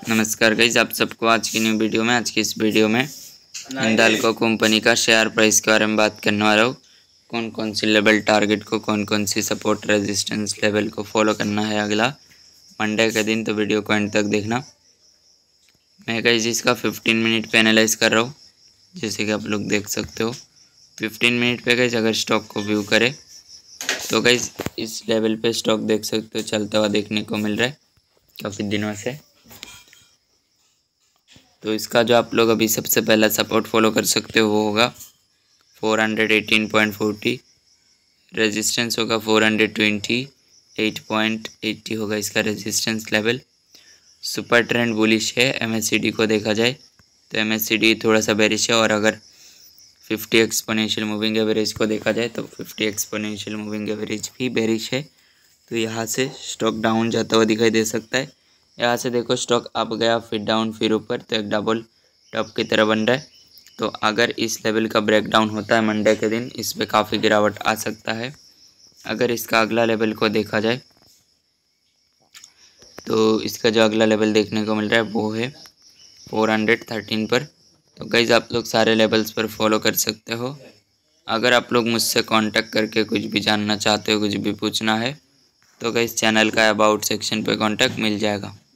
नमस्कार गाइज, आप सबको आज की न्यू वीडियो में आज की इस वीडियो में हिंडाल्को कंपनी का शेयर प्राइस के बारे में बात करने वाला हूँ। कौन कौन सी लेवल टारगेट को, कौन कौन सी सपोर्ट रेजिस्टेंस लेवल को फॉलो करना है अगला मंडे के दिन, तो वीडियो को एंड तक देखना। मैं गाइज इसका 15 मिनट पे एनालाइज कर रहा हूँ, जैसे कि आप लोग देख सकते हो। 15 मिनट पे गाइज अगर स्टॉक को व्यू करे तो गाइज इस लेवल पे स्टॉक देख सकते हो चलता हुआ देखने को मिल रहा है काफ़ी दिनों से। तो इसका जो आप लोग अभी सबसे पहला सपोर्ट फॉलो कर सकते हो वो होगा 418.40, रेजिस्टेंस होगा 428.80 होगा इसका resistance level. Super trend bullish है। MACD को देखा जाए तो MACD थोड़ा सा बेरिश है, और अगर 50 एक्सपोनेंशियल मूविंग एवरेज को देखा जाए तो 50 एक्सपोनेंशियल मूविंग एवरेज भी बेरिश है। तो यहाँ से स्टॉक डाउन जाता हुआ दिखाई दे सकता है। यहाँ से देखो स्टॉक अप गया, फिर डाउन, फिर ऊपर, तो एक डबल टॉप की तरह बन रहा है। तो अगर इस लेवल का ब्रेकडाउन होता है मंडे के दिन, इस पर काफ़ी गिरावट आ सकता है। अगर इसका अगला लेवल को देखा जाए तो इसका जो अगला लेवल देखने को मिल रहा है वो है 413 पर। तो गाइज आप लोग सारे लेवल्स पर फॉलो कर सकते हो। अगर आप लोग मुझसे कांटेक्ट करके कुछ भी जानना चाहते हो, कुछ भी पूछना है, तो गाइज चैनल का अबाउट सेक्शन पे कांटेक्ट मिल जाएगा।